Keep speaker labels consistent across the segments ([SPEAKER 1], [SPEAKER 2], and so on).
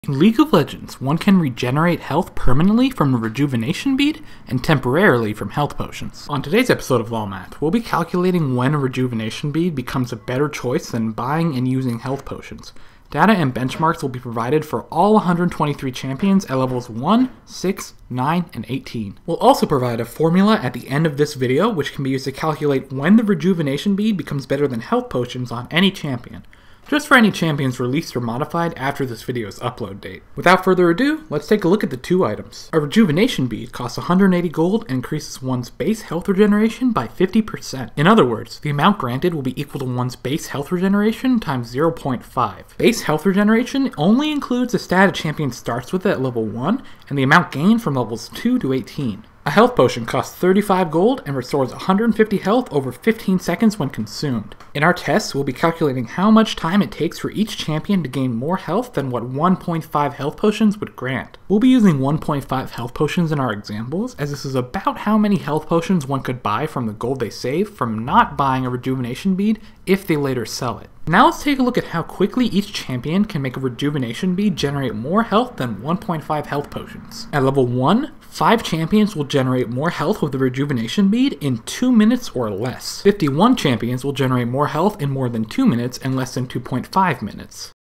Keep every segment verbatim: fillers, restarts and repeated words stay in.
[SPEAKER 1] In League of Legends, one can regenerate health permanently from the Rejuvenation Bead and temporarily from health potions. On today's episode of LoL Math, we'll be calculating when a Rejuvenation Bead becomes a better choice than buying and using health potions. Data and benchmarks will be provided for all one hundred twenty-three champions at levels one, six, nine, and eighteen. We'll also provide a formula at the end of this video which can be used to calculate when the Rejuvenation Bead becomes better than health potions on any champion, just for any champions released or modified after this video's upload date. Without further ado, let's take a look at the two items. A Rejuvenation Bead costs one hundred eighty gold and increases one's base health regeneration by fifty percent. In other words, the amount granted will be equal to one's base health regeneration times zero point five. Base health regeneration only includes the stat a champion starts with at level one and the amount gained from levels two to eighteen. A health potion costs thirty-five gold and restores one hundred fifty health over fifteen seconds when consumed. In our tests, we'll be calculating how much time it takes for each champion to gain more health than what one point five health potions would grant. We'll be using one point five health potions in our examples, as this is about how many health potions one could buy from the gold they save from not buying a Rejuvenation Bead if they later sell it. Now let's take a look at how quickly each champion can make a Rejuvenation Bead generate more health than one point five health potions. At level one, five champions will generate more health with the Rejuvenation Bead in two minutes or less. fifty-one champions will generate more health in more than two minutes and less than two point five minutes.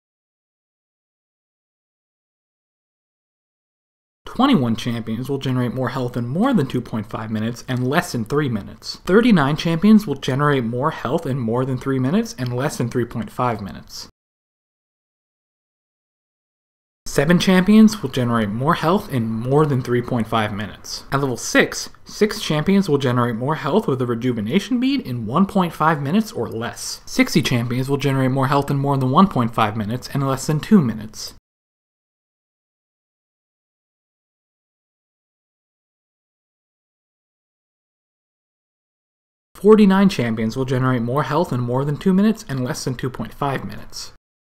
[SPEAKER 1] twenty-one champions will generate more health in more than two point five minutes and less than three minutes. thirty-nine champions will generate more health in more than three minutes and less than three point five minutes. seven champions will generate more health in more than three point five minutes. At level six, six champions will generate more health with a Rejuvenation Bead in one point five minutes or less. sixty champions will generate more health in more than one point five minutes and less than two minutes. forty-nine champions will generate more health in more than two minutes and less than two point five minutes.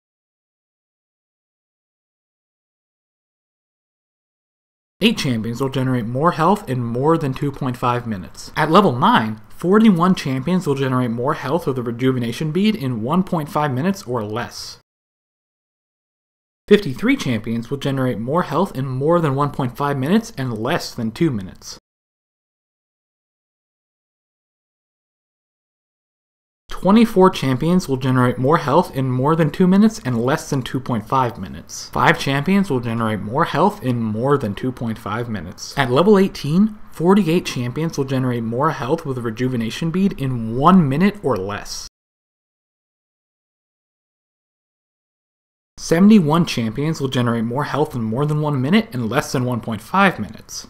[SPEAKER 1] eight champions will generate more health in more than two point five minutes. At level nine, forty-one champions will generate more health with a Rejuvenation Bead in one point five minutes or less. fifty-three champions will generate more health in more than one point five minutes and less than two minutes. twenty-four champions will generate more health in more than two minutes and less than two point five minutes. five champions will generate more health in more than two point five minutes. At level eighteen, forty-eight champions will generate more health with a Rejuvenation Bead in one minute or less. seventy-one champions will generate more health in more than one minute and less than one point five minutes.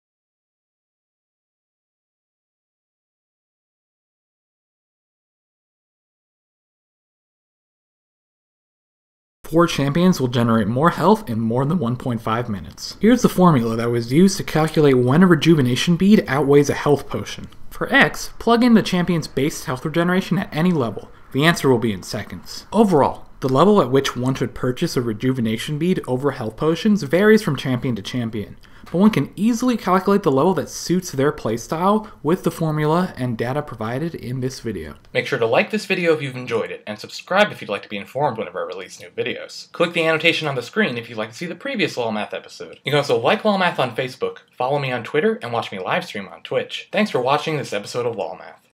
[SPEAKER 1] four champions will generate more health in more than one point five minutes. Here's the formula that was used to calculate when a Rejuvenation Bead outweighs a health potion. For X, plug in the champion's base health regeneration at any level. The answer will be in seconds. Overall, the level at which one should purchase a Rejuvenation Bead over health potions varies from champion to champion, but one can easily calculate the level that suits their playstyle with the formula and data provided in this video. Make sure to like this video if you've enjoyed it, and subscribe if you'd like to be informed whenever I release new videos. Click the annotation on the screen if you'd like to see the previous LoL Math episode. You can also like LoL Math on Facebook, follow me on Twitter, and watch me live stream on Twitch. Thanks for watching this episode of LoL Math.